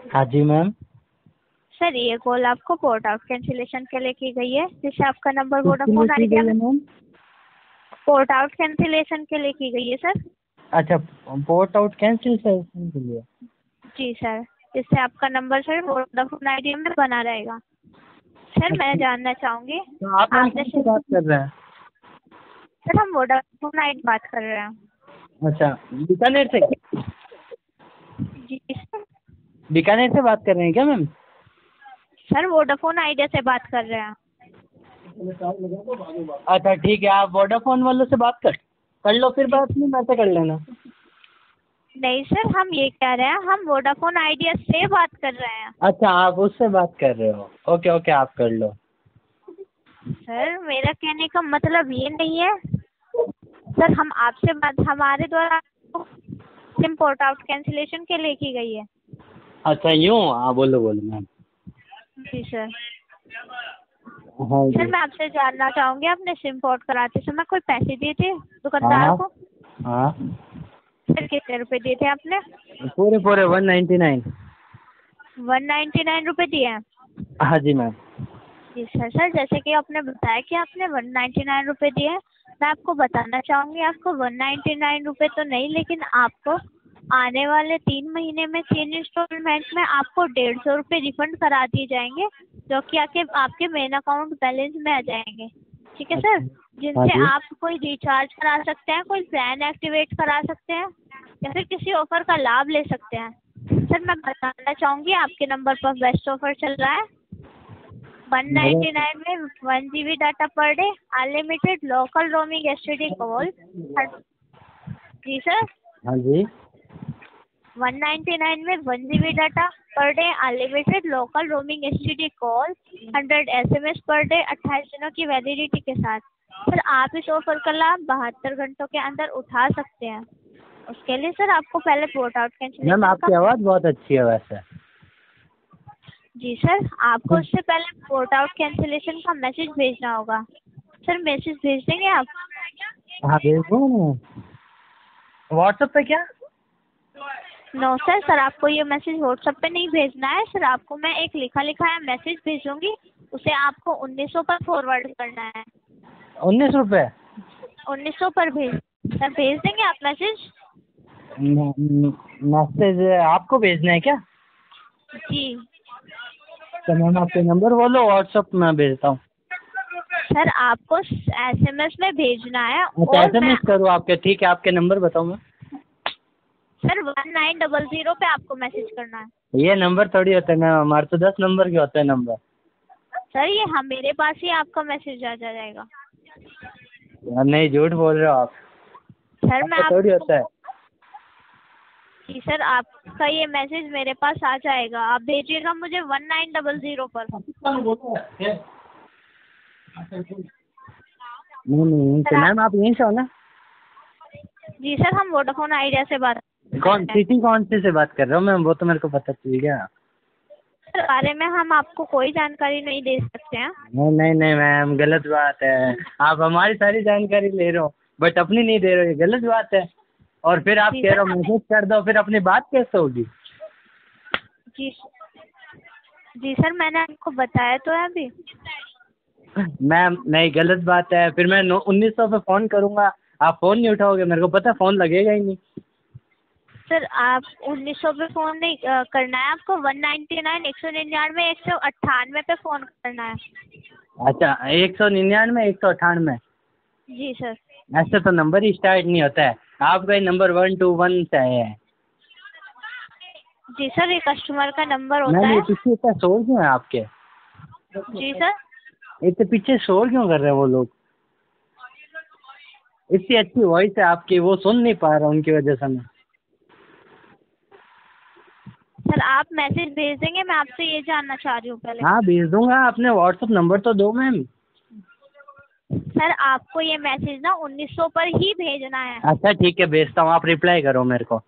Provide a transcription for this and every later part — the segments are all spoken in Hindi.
हाँ जी मैम। सर ये कॉल आपको पोर्ट आउट कैंसिलेशन के लिए की गई है, जिससे आपका नंबर किसके लिए वोडाफोन की आइडिया गई है में मैम? पोर्ट आउट कैंसिलेशन के लिए की गई है सर। अच्छा, पोर्ट आउट कैंसिल के लिए। जी सर, जिससे आपका नंबर सर वोडाफोन आइडिया में बना रहेगा। सर मैं अच्छा, जानना चाहूँगी तो आप मैम आपने किससे बात कर रहे हैं? सर हम वोडाफोन आइडिया बात कर रहे हैं। अच्छा, बीकानेर से? जी सर। बीकानेर से बात कर रहे हैं क्या मैम? सर वोडाफोन आइडिया से बात कर रहे हैं। अच्छा ठीक है, आप वोडाफोन वालों से बात कर लो, फिर बात नहीं मेरे से कर लेना। नहीं सर, हम ये कह रहे हैं हम वोडाफोन आइडिया से बात कर रहे हैं। अच्छा, आप उससे बात कर रहे हो। ओके ओके, आप कर लो। सर मेरा कहने का मतलब ये नहीं है सर, हम आपसे बात हमारे द्वारा सिम पोर्ट आउट कैंसिलेशन के लिए की गई है। अच्छा यूँ, हाँ बोलो बोलो मैम। जी सर। हाँ सर जी। मैं आपसे जानना चाहूँगी, आपने सिम पोर्ट कराते समय कोई पैसे दिए थे हाँ दुकानदार हाँ को? हाँ, सर कितने रुपए दिए थे आपने? पूरे पूरे 199। 199 रुपये दिए हैं। हाँ जी मैम। जी सर। सर जैसे कि आपने बताया कि आपने 199 रुपये दिए हैं, मैं आपको बताना चाहूँगी आपको 199 रुपये तो नहीं, लेकिन आपको आने वाले 3 महीने में 3 इंस्टॉलमेंट में आपको 150 रुपये रिफंड करा दिए जाएंगे, जो कि आपके मेन अकाउंट बैलेंस में आ जाएंगे। ठीक है सर, अच्छा। हाँ जिनसे जी। आप कोई रिचार्ज करा सकते हैं, कोई प्लान एक्टिवेट करा सकते हैं, या फिर किसी ऑफर का लाभ ले सकते हैं। सर मैं बताना चाहूँगी आपके नंबर पर बेस्ट ऑफर चल रहा है। 199 में 1 GB data per day, unlimited local roaming STD call. जी सर। हाँ जी। 199 में 1 GB data per day, unlimited local roaming STD call, 100 SMS per day, 28 दिनों की वैलिडिटी के साथ। सर आप इस ऑफर का लाभ 72 घंटों के अंदर उठा सकते हैं। उसके लिए सर आपको पहले पोर्ट आउट मैम कैंसिलेशन आपकी का। आवाज़ बहुत अच्छी है वैसे। जी सर, आपको उससे पहले पोर्ट आउट कैंसिलेशन का मैसेज भेजना होगा। सर मैसेज भेज देंगे आप? हाँ भेज दो ना। व्हाट्सएप पे क्या? नो सर, सर आपको ये मैसेज व्हाट्सएप पे नहीं भेजना है सर, आपको मैं एक लिखा लिखाया मैसेज भेजूंगी, उसे आपको 1900 पर फॉरवर्ड करना है। 19 रुपये? 1900 पर सर भेज देंगे आप मैसेज? मैसेज आपको भेजना है क्या? जी तो मैम आपके नंबर बोलो, व्हाट्सएप में भेजता हूँ। सर आपको SMS में भेजना है, अच्छा और मैं SMS करो आपके, ठीक है आपके नंबर बताओ मैं। सर 1900 पे आपको मैसेज करना है। ये नंबर थोड़ी होता है मैम, हमारे तो 10 नंबर के होते हैं नंबर। सर ये हम मेरे पास ही आपका मैसेज आ जाएगा। यार नहीं, झूठ बोल रहे हो आप। सर मैं आपका थोड़ी होता है। जी सर, आपका ये मैसेज मेरे पास आ जाएगा, आप भेजिएगा मुझे 1900 पर। नहीं सर तो आप मैम आप यहीं से हो ना? जी सर, हम वोडाफोन आइडिया से बात कौन कर रहे हैं। सिटी कौन सी से बात कर रहे हो मैम, वो तो मेरे को पता चल गया। सर बारे में हम आपको कोई जानकारी नहीं दे सकते हैं। नहीं नहीं नहीं मैम, गलत बात है। आप हमारी सारी जानकारी ले रहे हो बट अपनी नहीं दे रहे हो, ये गलत बात है। और फिर आप जी कह रहे सर हो मैसेज कर दो, फिर अपनी बात कैसे होगी? जी जी सर, मैंने आपको बताया तो है अभी। मैम नहीं, गलत बात है। फिर मैं 1900 पे फ़ोन करूँगा, आप फ़ोन नहीं उठाओगे, मेरे को पता है फ़ोन लगेगा ही नहीं। सर आप 1900 पे फ़ोन नहीं करना है आपको, 199, 199, 198 पे फ़ोन करना है। अच्छा 199, 198? जी सर। ऐसे तो नंबर ही स्टार्ट नहीं होता है, आपका ही नंबर 121 से है। जी सर, ये कस्टमर का नंबर होता मैम ये है। पीछे इतना शोर क्यों है आपके? जी सर। इतने पीछे शोर क्यों कर रहे हैं वो लोग? इतनी अच्छी वॉइस है आपकी, वो सुन नहीं पा रहा, उनकी वजह से मैं। सर आप मैसेज भेज देंगे, मैं आपसे ये जानना चाह रही हूँ पहले। हाँ भेज दूंगा, अपने व्हाट्सएप नंबर तो दो मैम। सर आपको ये मैसेज ना 1900 पर ही भेजना है। अच्छा ठीक है, भेजता हूँ, आप रिप्लाई करो मेरे को।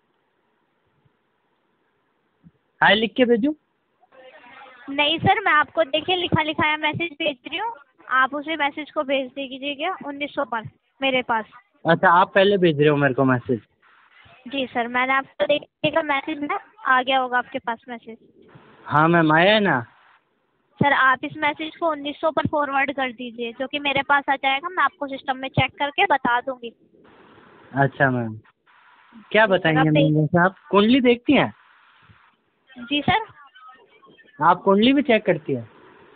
हाय लिख के भेजूँ? नहीं सर, मैं आपको देखिए लिखा लिखाया मैसेज भेज रही हूँ, आप उसी मैसेज को भेज दीजिएगा 1900 पर मेरे पास। अच्छा आप पहले भेज रहे हो मेरे को मैसेज? जी सर, मैंने आपको देखिएगा मैसेज में आ गया होगा आपके पास मैसेज। हाँ मैम आया है ना। सर आप इस मैसेज को 1900 पर फॉरवर्ड कर दीजिए, जो कि मेरे पास आ जाएगा, मैं आपको सिस्टम में चेक करके बता दूंगी। अच्छा मैम, क्या जी सर, आप बताएंगे मैम? जैसे आप कुंडली देखती हैं? जी सर। आप कुंडली भी चेक करती हैं?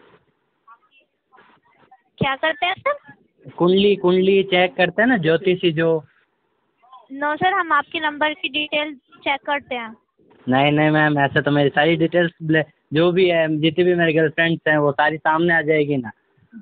क्या करते हैं सर? कुंडली कुंडली चेक करते हैं ना ज्योतिषी जो। नो सर, हम आपके नंबर की डिटेल चेक करते हैं। नहीं नहीं मैम, ऐसा तो मेरी सारी डिटेल्स जो भी है, जितनी भी मेरे गर्लफ्रेंड्स हैं वो सारी सामने आ जाएगी ना।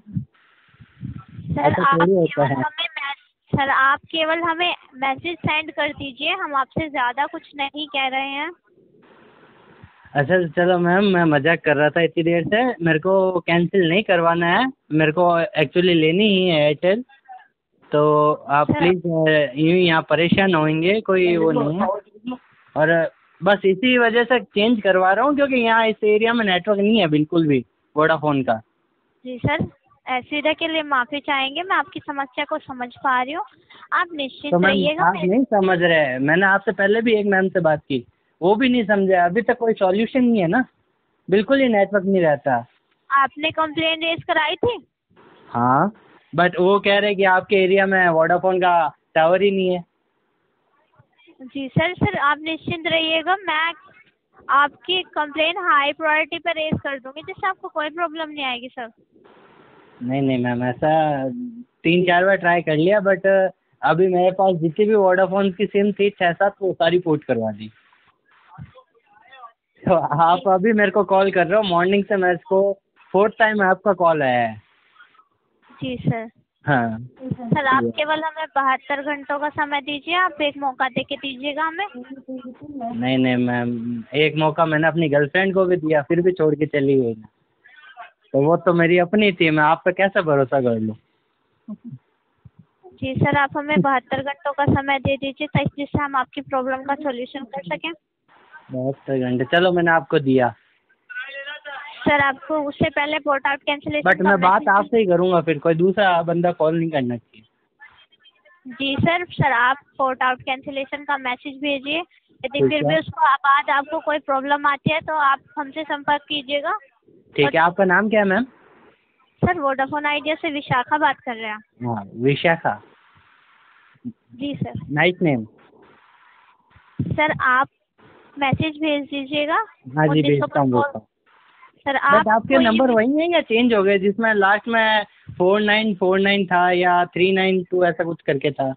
सर ऐसा आप थोड़ी होता केवल है। हमें सर आप केवल हमें मैसेज सेंड कर दीजिए, हम आपसे ज़्यादा कुछ नहीं कह रहे हैं। अच्छा चलो मैम, मैं मजाक कर रहा था इतनी देर से। मेरे को कैंसिल नहीं करवाना है, मेरे को एक्चुअली लेनी ही है एयरटेल। तो आप सर प्लीज़ यूँ यहाँ परेशान होंगे, कोई वो नहीं है। और बस इसी वजह से चेंज करवा रहा हूँ, क्योंकि यहाँ इस एरिया में नेटवर्क नहीं है बिल्कुल भी वोडाफोन का। जी सर, असुविधा के लिए माफ़ी चाहेंगे, मैं आपकी समस्या को समझ पा रही हूँ। आप तो निश्चिंत मैम रहिएगा। आप नहीं समझ रहे, मैंने आपसे पहले भी एक मैम से बात की, वो भी नहीं समझे। अभी तक कोई सॉल्यूशन नहीं है ना, बिल्कुल ही नेटवर्क नहीं रहता। आपने कंप्लेन रेज कराई थी? हाँ, बट वो कह रहे कि आपके एरिया में वोडाफोन का टावर ही नहीं है। जी सर। सर आप निश्चिंत रहिएगा, मैं आपकी कंप्लेन हाई प्रायोरिटी पर रेज कर दूंगी, जिससे आपको कोई प्रॉब्लम नहीं आएगी सर। नहीं नहीं मैम, ऐसा 3-4 बार ट्राई कर लिया, बट अभी मेरे पास जितनी भी वोडाफोन की सिम थी 6-7, वो सारी पोर्ट करवा दी। तो आप अभी मेरे को कॉल कर रहे हो, मॉर्निंग से मेरे को 4th टाइम आपका कॉल आया है। जी सर। हाँ। सर आप केवल हमें 72 घंटों का समय दीजिए, आप एक मौका दे के दीजिएगा हमें। नहीं नहीं मैम, एक मौका मैंने अपनी गर्लफ्रेंड को भी दिया, फिर भी छोड़ के चली गई ना। तो वो तो मेरी अपनी थी, मैं आप पे कैसे भरोसा कर लूँ? जी सर, आप हमें 72 घंटों का समय दे दीजिए, ताकि जिससे हम आपकी प्रॉब्लम का सॉल्यूशन कर सकें। 72 घंटे चलो, मैंने आपको दिया। सर आपको उससे पहले पोर्ट आउट कैंसिलेशन बट का मैं बात मैसेज। आपसे ही करूँगा, फिर कोई दूसरा बंदा कॉल नहीं करना चाहिए। जी सर। सर आप पोर्ट आउट कैंसिलेशन का मैसेज भेजिए, यदि ठीक फिर है। भी उसको बाद आपको कोई प्रॉब्लम आती है तो आप हमसे संपर्क कीजिएगा। ठीक है, आपका नाम क्या है मैम? सर वोडाफोन आइडिया से विशाखा बात कर रहे हैं। हाँ विशाखा, जी सर। Nice name. सर आप मैसेज भेज दीजिएगा हाँ जी 1900 भेजता पर हूँ कॉल। भेजता हूँ। सर बट आपके आपको ये नंबर वही हैं या चेंज हो गए, जिसमें लास्ट में 4949 था या 392 ऐसा कुछ करके था?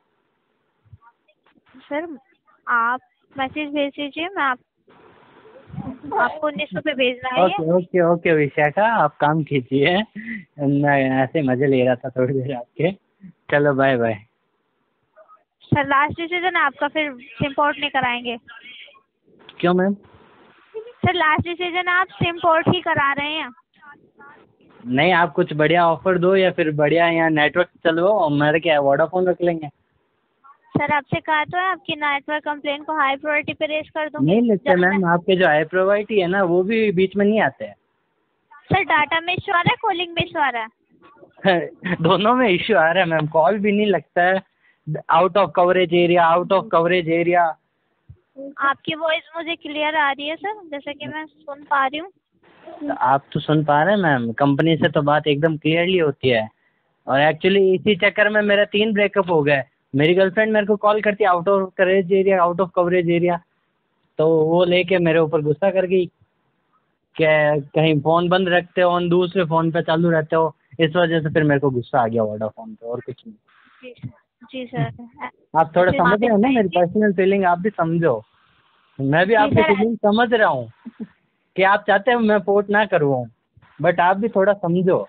सर आप मैसेज भेज दीजिए, मैं आपको 1900 पे भेजना है ये। ओके ओके ओके विशाखा, आप काम कीजिए। मैं ऐसे मजे ले रहा था थोड़ी देर आपके। चलो bye bye. Sir last decision आपका, फिर सिम पोर्ट नहीं कराएंगे। क्यों मैम? सर लास्ट डिसीजन आप सिम पोर्ट ही करा रहे हैं। नहीं, आप कुछ बढ़िया ऑफर दो, या फिर बढ़िया यहाँ नेटवर्क चलो, मेरे क्या है वोडाफोन रख लेंगे। सर आपसे कहा तो है आपकी नेटवर्क कंप्लेन को हाई प्रायोरिटी पे रेज कर दूंगी। नहीं लेते जब मैं मैम, आपके जो आई प्रोवाइटी है ना, वो भी बीच में नहीं आते हैं। सर डाटा में इशू आ रहा है, कॉलिंग में इशू आ रहा है? दोनों में इश्यू आ रहा है मैम, कॉल भी नहीं लगता है। Out of coverage area, out of coverage area. आपकी वॉइस मुझे क्लियर आ रही है सर, जैसे कि मैं सुन पा रही हूँ। आप तो सुन पा रहे हैं मैम, कंपनी से तो बात एकदम क्लियरली होती है। और एक्चुअली इसी चक्कर में मेरा 3 ब्रेकअप हो गए। मेरी गर्लफ्रेंड मेरे को कॉल करती है out of coverage area, out of coverage area. तो वो लेके मेरे ऊपर गुस्सा कर गई कि कहीं फ़ोन बंद रखते हो और दूसरे फ़ोन पे चालू रहते हो। इस वजह से फिर मेरे को गुस्सा आ गया वोडाफोन पे, और कुछ नहीं। जी सर। जी सर। आप थोड़ा समझ रहे हो ना मेरी पर्सनल फीलिंग, आप भी समझो। मैं भी जी आपकी सर। फीलिंग समझ रहा हूँ कि आप चाहते हो मैं पोर्ट ना करवाऊँ, बट आप भी थोड़ा समझो।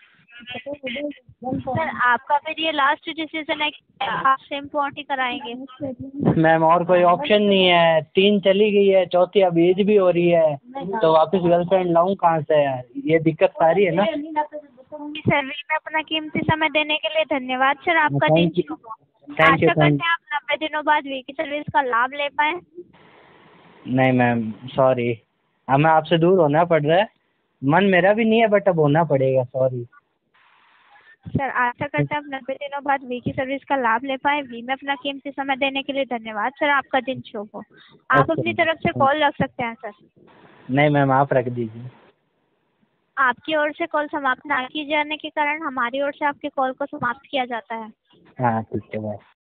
सर आपका फिर ये लास्ट डिसीजन है कि आप सिम पोर्ट ही कराएंगे? मैम और कोई ऑप्शन नहीं है, 3 चली गई है, चौथी अब एज भी हो रही है, तो वापस गर्लफ्रेंड लाऊं कहाँ से? ये दिक्कत सारी है ना। जी सर, में अपना कीमती समय देने के लिए धन्यवाद सर, आपका दिन थैंक यू। शुभ हो। Thank you Asha thank. करते हैं आप 90 दिनों बाद वी की सर्विस का लाभ ले पाए। नहीं मैम सॉरी, हमें आपसे दूर होना पड़ रहा है। मन मेरा भी नहीं है, बट अब होना पड़ेगा, सॉरी। सर आशा करते हैं आप 90 दिनों बाद वी की सर्विस का लाभ ले पाए। वी में अपना कीमती समय देने के लिए धन्यवाद सर। आपका दिन शुभ हो। आप ओके अपनी मैम। तरफ से कॉल रख सकते हैं सर। नहीं मैम, आप रख दीजिए। आपकी ओर से कॉल समाप्त ना किए जाने के कारण हमारी ओर से आपके कॉल को समाप्त किया जाता है। हाँ ठीक है, बाय।